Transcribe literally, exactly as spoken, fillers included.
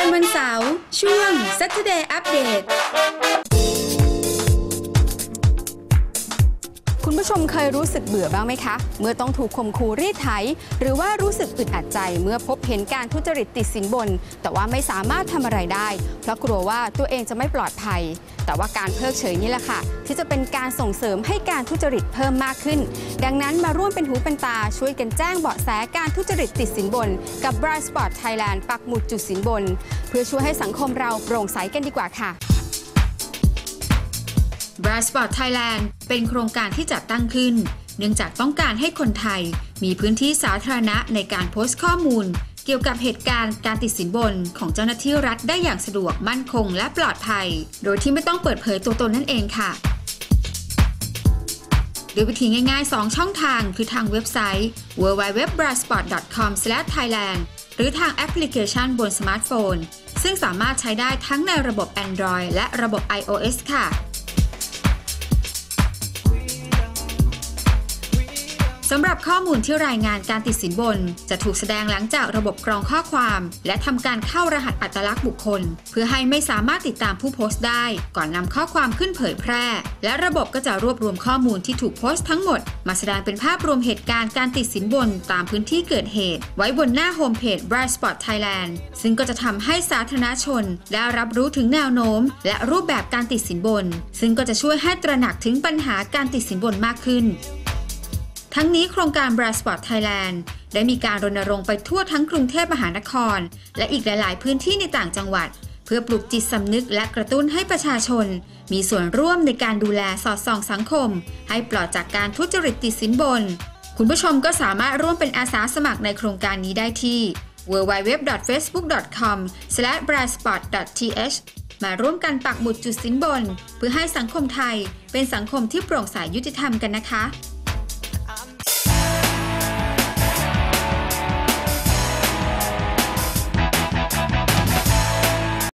วันเสาร์ช่วง Saturday Update คุณผู้ชมเคยรู้สึกเบื่อบ้างไหมคะเมื่อต้องถูกข่มขู่รีดไถหรือว่ารู้สึกอึดอัดใจเมื่อพบเห็นการทุจริตติดสินบนแต่ว่าไม่สามารถทำอะไรได้เพราะกลัวว่าตัวเองจะไม่ปลอดภัยแต่ว่าการเพิกเฉยนี่แหละค่ะที่จะเป็นการส่งเสริมให้การทุจริตเพิ่มมากขึ้นดังนั้นมาร่วมเป็นหูเป็นตาช่วยกันแจ้งเบาะแสการทุจริตติดสินบนกับ Bright Spot Thailand ปักหมุดจุดสินบนเพื่อช่วยให้สังคมเราโปร่งใสกันดีกว่าค่ะ Bright Spot Thailand เป็นโครงการที่จัดตั้งขึ้นเนื่องจากต้องการให้คนไทยมีพื้นที่สาธารณะในการโพสต์ข้อมูลเกี่ยวกับเหตุการณ์การติดสินบนของเจ้าหน้าที่รัฐได้อย่างสะดวกมั่นคงและปลอดภัยโดยที่ไม่ต้องเปิดเผยตัวตนนั่นเองค่ะโดยวิธีง่ายๆสองช่องทางคือทางเว็บไซต์ ดับเบิลยู ดับเบิลยู ดับเบิลยู ดอท บรายต์สปอต ดอท คอม สแลช ไทยแลนด์ หรือทางแอปพลิเคชันบนสมาร์ทโฟนซึ่งสามารถใช้ได้ทั้งในระบบ Android และระบบ ไอ โอ เอส ค่ะสำหรับข้อมูลที่รายงานการติดสินบนจะถูกแสดงหลังจากระบบกรองข้อความและทำการเข้ารหัสอัตลักษณ์บุคคลเพื่อให้ไม่สามารถติดตามผู้โพสต์ได้ก่อนนำข้อความขึ้นเผยแพร่และระบบก็จะรวบรวมข้อมูลที่ถูกโพสต์ทั้งหมดมาแสดงเป็นภาพรวมเหตุการณ์การติดสินบนตามพื้นที่เกิดเหตุไว้บนหน้าโฮมเพจ Bright Spot Thailand ซึ่งก็จะทำให้สาธารณชนได้รับรู้ถึงแนวโน้มและรูปแบบการติดสินบนซึ่งก็จะช่วยให้ตระหนักถึงปัญหาการติดสินบนมากขึ้นทั้งนี้โครงการ Bright Spot Thailand ได้มีการรณรงค์ไปทั่วทั้งกรุงเทพมหานครและอีกหลายๆพื้นที่ในต่างจังหวัดเพื่อปลุกจิตสำนึกและกระตุ้นให้ประชาชนมีส่วนร่วมในการดูแลสอดส่องสังคมให้ปลอดจากการทุจริตติดสินบนคุณผู้ชมก็สามารถร่วมเป็นอาสาสมัครในโครงการนี้ได้ที่ ดับเบิลยู ดับเบิลยู ดับเบิลยู ดอท เฟซบุ๊ก ดอท คอม สแลช บรายต์สปอต ดอท ที เอช มาร่วมกันปักหมุดจุดสินบนเพื่อให้สังคมไทยเป็นสังคมที่โปร่งใสยุติธรรมกันนะคะ